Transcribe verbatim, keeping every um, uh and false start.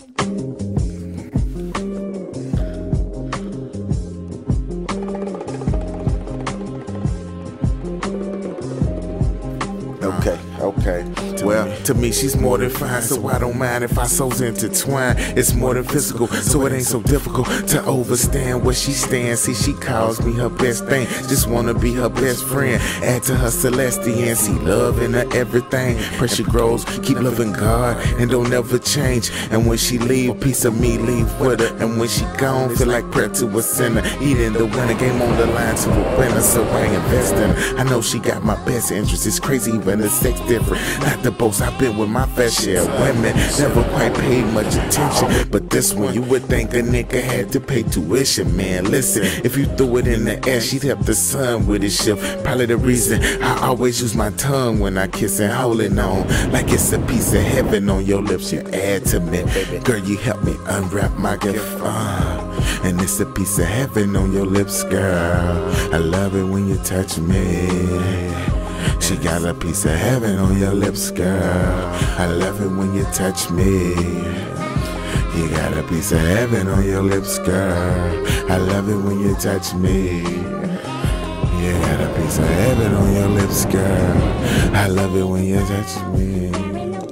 Okay, okay. Well, to me she's more than fine, so I don't mind if our souls intertwine. It's more than physical, so it ain't so difficult to overstand where she stands. See, she calls me her best thing, just wanna be her best friend. Add to her Celestian, see love in her everything. Pressure grows, keep loving God, and don't ever change. And when she leave, a piece of me leave with her. And when she gone, feel like prayer to a sinner. Eating the winner, game on the line to a winner, so I invest in her. I know she got my best interest, it's crazy when the sex different. Not the boast, I've been with my fair share of women, never quite paid much attention. But this one, you would think a nigga had to pay tuition, man. Listen, if you threw it in the air, she'd help the sun with his shift. Probably the reason I always use my tongue when I kiss and holding on, like it's a piece of heaven on your lips you add to me. Girl, you help me unwrap my gift, uh, and it's a piece of heaven on your lips, girl. I love it when you touch me. She got a piece of heaven on your lips, girl. I love it when you touch me. You got a piece of heaven on your lips, girl. I love it when you touch me. You got a piece of heaven on your lips, girl. I love it when you touch me.